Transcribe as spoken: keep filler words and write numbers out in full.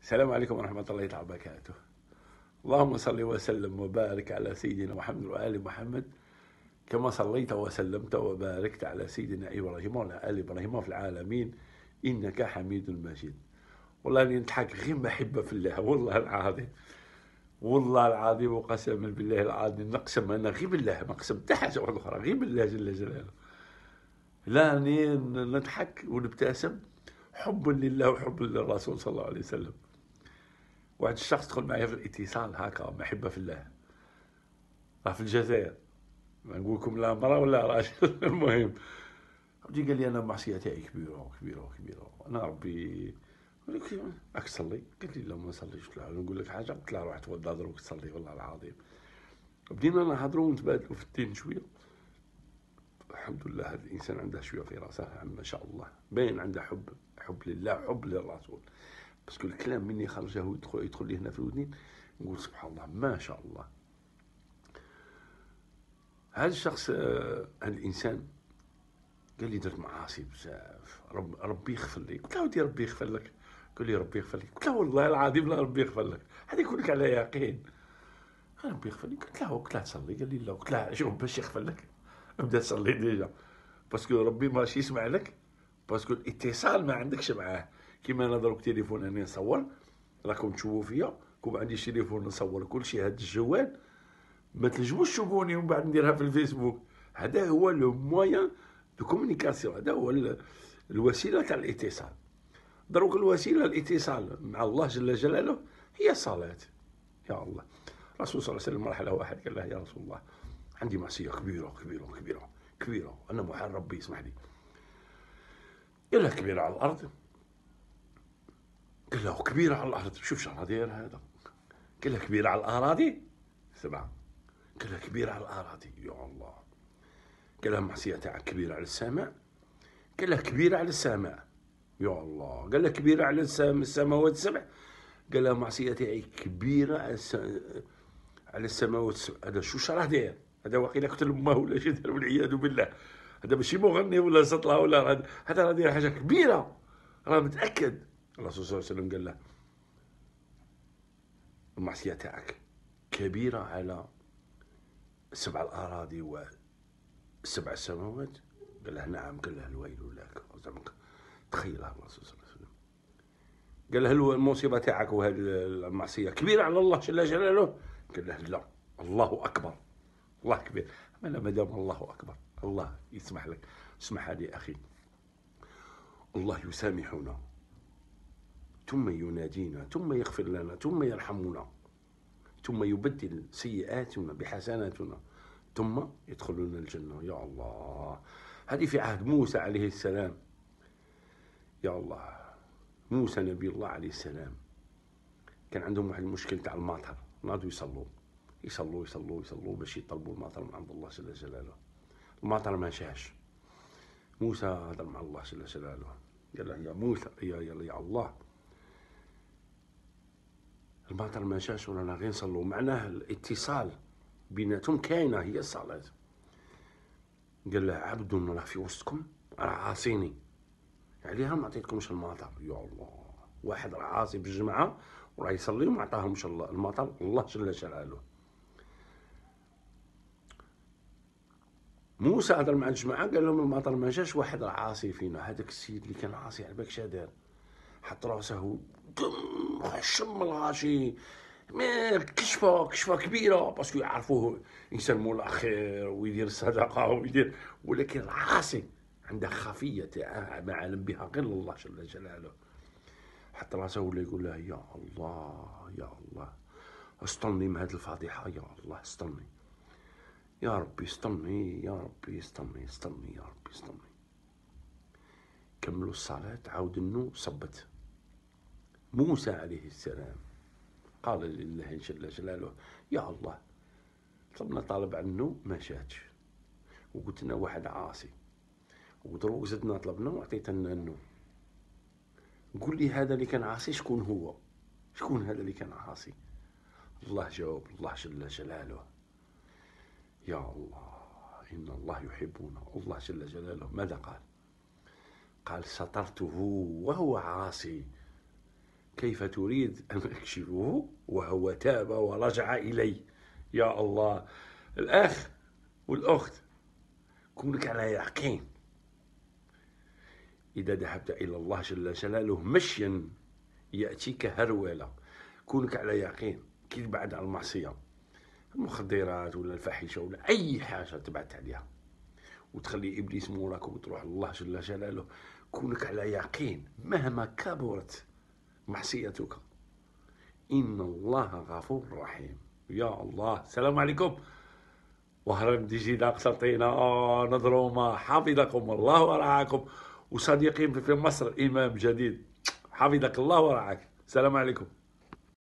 السلام عليكم ورحمة الله تعالى وبركاته. اللهم صل وسلم وبارك على سيدنا محمد وآل محمد كما صليت وسلمت وباركت على سيدنا إبراهيم وعلى آل إبراهيم في العالمين إنك حميد مجيد. والله اني نضحك غير محبة في الله، والله العظيم والله العظيم وقسما بالله العظيم نقسم انا غير بالله، ما قسم حتى حاجة واحدة أخرى غير بالله جل جلاله. لا اني نضحك ونبتسم حبا لله وحبا للرسول صلى الله عليه وسلم. واحد الشخص دخل معايا في الاتصال هكا محبه في الله، راه في الجزائر، ما نقول لكم لا مرا ولا راجل المهم جي قال لي انا المعصيه تاعي كبيره كبيره كبيره، انا ربي قال لك راك تصلي؟ قال لي لا ما نصليش. قلت له نقول لك حاجه، قلت له روح توضى دروك تصلي والله العظيم. بدينا نهضروا ونتبادلوا في الدين شويه. الحمد لله هذا الانسان عنده شويه في راسه ما شاء الله، باين عنده حب حب لله حب للرسول. باسكو الكلام مني خرجه يدخل يدخل لي هنا في الودين نقول سبحان الله ما شاء الله. هذا الشخص هذا الانسان قال لي درت معاصي بزاف، رب ربي يغفر لي. قلت له ودي ربي يغفر لك؟ قال لي ربي يغفر لك. قلت له والله العظيم لا ربي يغفر لك، هذا يكون لك على يقين. قال ربي يغفر لي. قلت له قلت له تصلي؟ قال لي لا. قلت له شوف باش يغفر لك ابدا تصلي ديجا، باسكو ربي ماشي يسمع لك، باسكو الاتصال ما عندكش معاه. كيما انا دروك تليفون راني نصور راكم تشوفوا فيا، كون عندي تليفون نصور كل شيء. هاد الجوال ما تنجموش تشوفوني ومن بعد نديرها في الفيسبوك. هذا هو لو موان دو كومونيكاسيون، هذا هو الوسيله تاع الاتصال. دروك الوسيله الاتصال مع الله جل جلاله هي الصلاه. يا الله الرسول صلى الله عليه وسلم مرحله واحد قال له يا رسول الله عندي معصيه كبيره كبيره كبيره كبيره، انا محال ربي يسمح لي. قال له كبيره على الارض؟ قال له كبيره على الارض، شوف شنو داير هذا. قال له كبيره على الاراضي؟ سمع. قال له كبيره على الاراضي. يا الله. قال له المعصيه تاعك كبيره على السماء؟ قال له كبيره على السماء. يا الله. قال له كبيره على السماوات السبع؟ قال له المعصيه تاعي كبيره على على السماوات السبع. هذا شو شراه داير؟ هذا واقيلا قتل امه ولا شي دار والعياذ بالله. هذا ماشي مغني ولا سطله ولا هذا راه داير حاجه كبيره، راه متاكد. الرسول صلى الله عليه وسلم قال له المعصيه تاعك كبيره على سبع الاراضي وسبع السماوات؟ قال له نعم. قال له الويل لك. تخيل الرسول صلى الله عليه وسلم قال له المصيبه تاعك وهذه المعصيه كبيره على الله جل جلاله؟ قال له لا، الله اكبر، الله كبير. انا ما دام الله اكبر الله يسمح لك. اسمح لي اخي، الله يسامحنا ثم ينادينا ثم يغفر لنا ثم يرحمنا ثم يبدل سيئاتنا بحسناتنا ثم يدخلون الجنة. يا الله. هذه في عهد موسى عليه السلام. يا الله. موسى نبي الله عليه السلام كان عندهم واحد المشكل تاع المطر، ناضوا يصلوا يصلوا يصلوا يصلوا باش يطلبوا المطر من عند الله جل جلاله. المطر ما جاش. موسى هضر مع الله جل جلاله قال له يا موسى يا يا, يا الله المطر ما جاش ورانا غير نصلوا. معناه الاتصال بيناتهم كاينه هي الصلاه. قال له عبد راه في وسطكم راه عاصيني عليها ما عطيتكمش المطر. يا الله. واحد راه عاصي بالجمعه وراه يصلي وما عطاهمش الله المطر الله جل جلاله. موسى هضر مع الجماعه قال لهم المطر ما جاش، واحد راه عاصي فينا. هذاك السيد اللي كان عاصي على بالك شادر حط راسه دم شم الغاشي ما كشفه كشفه كبيره باسكو يعرفوه انسان مولا خير ويدير الصدقه ويدير، ولكن عاصي عنده خفيه تاعه ما علم بها غير الله جل جلاله. حط راسه ولا يقول له يا الله يا الله استني من هذه الفضيحه، يا الله استني يا ربي استني يا ربي استني استني يا ربي استني. كملوا الصلاة عاود النو صبت. موسى عليه السلام قال لله جل جلاله يا الله طلبنا طالب عنه ما جاتش، وقلت لنا واحد عاصي، ودروك زدنا طلبنا وعطيتنا النو. قول لي هذا اللي كان عاصي شكون هو؟ شكون هذا اللي كان عاصي؟ الله جاوب الله جل جلاله يا الله إن الله يحبنا. الله جل جلاله ماذا قال؟ قال سترته وهو عاصي كيف تريد أن أكشفه وهو تاب ورجع إلي؟ يا الله. الأخ والأخت، كونك على يقين إذا ذهبت إلى الله جل جلاله مشيا يأتيك هرولة. كونك على يقين كي تبعد عن المعصية، المخدرات ولا الفاحشة ولا أي حاجة تبعد عليها وتخلي إبليس موراك وتروح الله جل جلاله. كونك على يقين مهما كبرت معصيتك إن الله غفور رحيم. يا الله. السلام عليكم. وهرم ديجي داق سطينا نظروما. حفظكم الله ورعاكم. وصديقي في مصر إمام جديد، حفظك الله ورعاك. السلام عليكم.